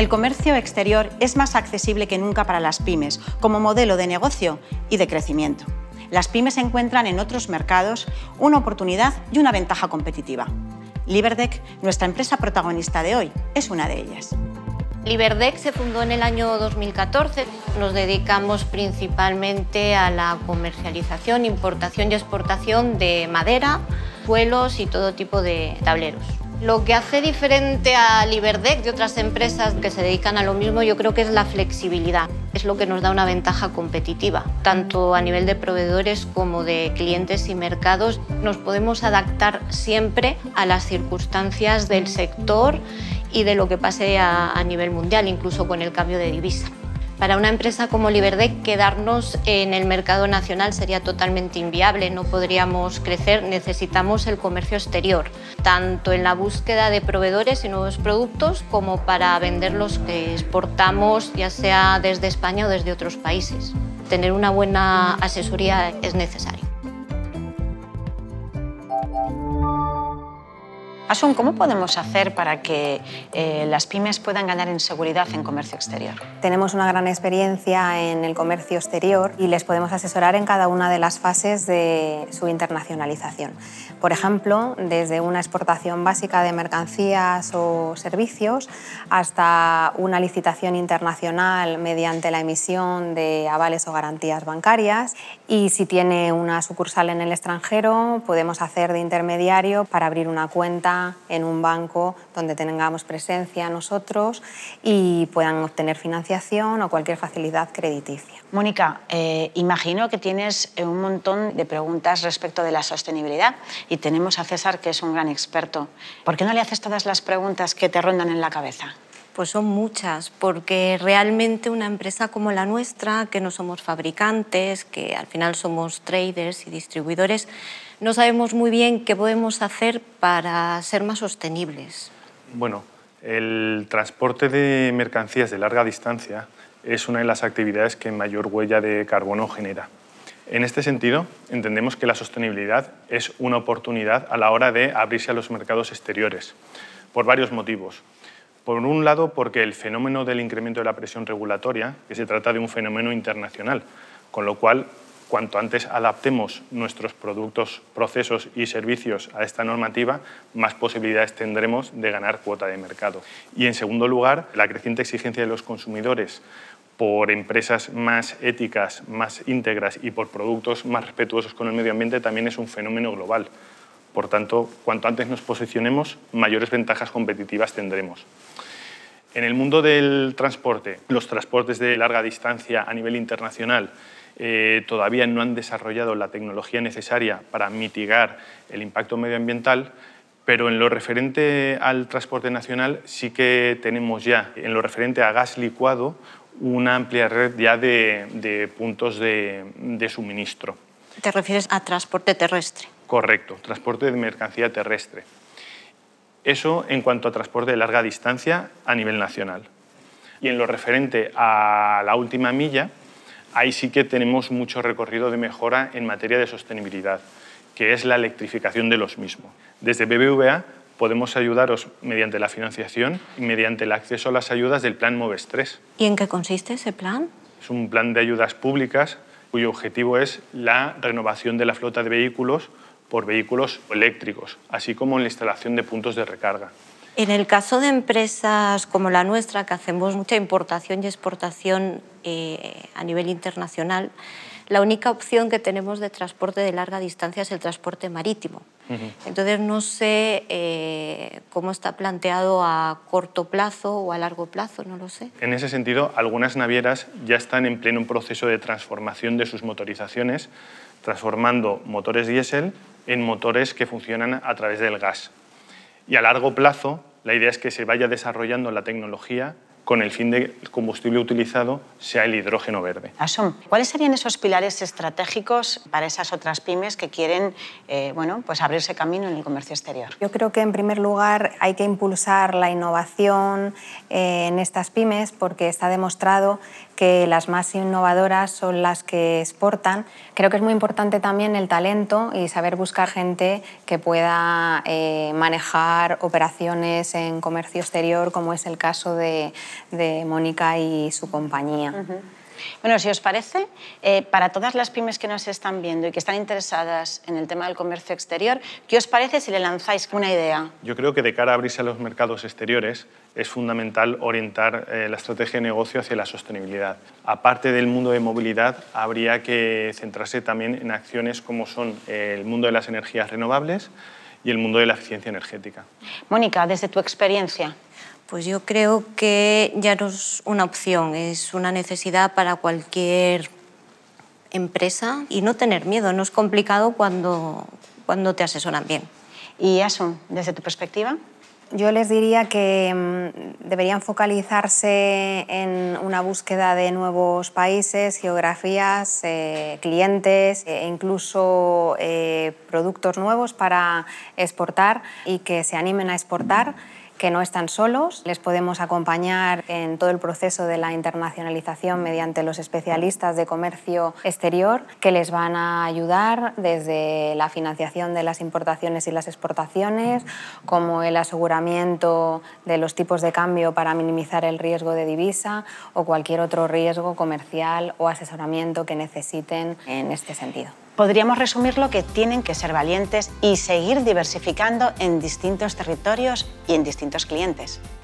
El comercio exterior es más accesible que nunca para las pymes, como modelo de negocio y de crecimiento. Las pymes encuentran en otros mercados una oportunidad y una ventaja competitiva. Liberdec, nuestra empresa protagonista de hoy, es una de ellas. Liberdec se fundó en el año 2014. Nos dedicamos principalmente a la comercialización, importación y exportación de madera, suelos y todo tipo de tableros. Lo que hace diferente a Liberdec de otras empresas que se dedican a lo mismo, yo creo que es la flexibilidad. Es lo que nos da una ventaja competitiva, tanto a nivel de proveedores como de clientes y mercados. Nos podemos adaptar siempre a las circunstancias del sector y de lo que pase a nivel mundial, incluso con el cambio de divisa. Para una empresa como Liberdec, quedarnos en el mercado nacional sería totalmente inviable, no podríamos crecer, necesitamos el comercio exterior, tanto en la búsqueda de proveedores y nuevos productos como para vender los que exportamos, ya sea desde España o desde otros países. Tener una buena asesoría es necesario. Asun, ¿cómo podemos hacer para que las pymes puedan ganar en seguridad en comercio exterior? Tenemos una gran experiencia en el comercio exterior y les podemos asesorar en cada una de las fases de su internacionalización. Por ejemplo, desde una exportación básica de mercancías o servicios hasta una licitación internacional mediante la emisión de avales o garantías bancarias, y si tiene una sucursal en el extranjero, podemos hacer de intermediario para abrir una cuenta en un banco donde tengamos presencia nosotros y puedan obtener financiación o cualquier facilidad crediticia. Mónica, imagino que tienes un montón de preguntas respecto de la sostenibilidad y tenemos a César, que es un gran experto. ¿Por qué no le haces todas las preguntas que te rondan en la cabeza? Pues son muchas, porque realmente una empresa como la nuestra, que no somos fabricantes, que al final somos traders y distribuidores, no sabemos muy bien qué podemos hacer para ser más sostenibles. Bueno, el transporte de mercancías de larga distancia es una de las actividades que mayor huella de carbono genera. En este sentido, entendemos que la sostenibilidad es una oportunidad a la hora de abrirse a los mercados exteriores, por varios motivos. Por un lado, porque el fenómeno del incremento de la presión regulatoria, que se trata de un fenómeno internacional, con lo cual, cuanto antes adaptemos nuestros productos, procesos y servicios a esta normativa, más posibilidades tendremos de ganar cuota de mercado. Y, en segundo lugar, la creciente exigencia de los consumidores por empresas más éticas, más íntegras y por productos más respetuosos con el medio ambiente también es un fenómeno global. Por tanto, cuanto antes nos posicionemos, mayores ventajas competitivas tendremos. En el mundo del transporte, los transportes de larga distancia a nivel internacional todavía no han desarrollado la tecnología necesaria para mitigar el impacto medioambiental, pero en lo referente al transporte nacional sí que tenemos ya, en lo referente a gas licuado, una amplia red ya de puntos de suministro. ¿Te refieres a transporte terrestre? Correcto, transporte de mercancía terrestre. Eso en cuanto a transporte de larga distancia a nivel nacional. Y en lo referente a la última milla, ahí sí que tenemos mucho recorrido de mejora en materia de sostenibilidad, que es la electrificación de los mismos. Desde BBVA podemos ayudaros mediante la financiación y mediante el acceso a las ayudas del Plan MOVES 3. ¿Y en qué consiste ese plan? Es un plan de ayudas públicas cuyo objetivo es la renovación de la flota de vehículos por vehículos eléctricos, así como en la instalación de puntos de recarga. En el caso de empresas como la nuestra, que hacemos mucha importación y exportación a nivel internacional, la única opción que tenemos de transporte de larga distancia es el transporte marítimo. Entonces, no sé cómo está planteado a corto plazo o a largo plazo, no lo sé. En ese sentido, algunas navieras ya están en pleno proceso de transformación de sus motorizaciones, transformando motores diésel en motores que funcionan a través del gas. Y a largo plazo, la idea es que se vaya desarrollando la tecnología con el fin de que el combustible utilizado sea el hidrógeno verde. Asun, ¿cuáles serían esos pilares estratégicos para esas otras pymes que quieren pues abrirse camino en el comercio exterior? Yo creo que, en primer lugar, hay que impulsar la innovación en estas pymes, porque está demostrado que las más innovadoras son las que exportan. Creo que es muy importante también el talento y saber buscar gente que pueda manejar operaciones en comercio exterior, como es el caso de de Mónica y su compañía. Bueno, si os parece, para todas las pymes que nos están viendo y que están interesadas en el tema del comercio exterior, ¿qué os parece si le lanzáis una idea? Yo creo que de cara a abrirse a los mercados exteriores es fundamental orientar la estrategia de negocio hacia la sostenibilidad. Aparte del mundo de movilidad, habría que centrarse también en acciones como son el mundo de las energías renovables y el mundo de la eficiencia energética. Mónica, desde tu experiencia. Pues yo creo que ya no es una opción, es una necesidad para cualquier empresa y no tener miedo, no es complicado cuando te asesoran bien. Y Asun, desde tu perspectiva. Yo les diría que deberían focalizarse en una búsqueda de nuevos países, geografías, clientes e incluso productos nuevos para exportar y que se animen a exportar, que no están solos. Les podemos acompañar en todo el proceso de la internacionalización mediante los especialistas de comercio exterior, que les van a ayudar desde la financiación de las importaciones y las exportaciones, como el aseguramiento de los tipos de cambio para minimizar el riesgo de divisa o cualquier otro riesgo comercial o asesoramiento que necesiten en este sentido. Podríamos resumirlo que tienen que ser valientes y seguir diversificando en distintos territorios y en distintos clientes.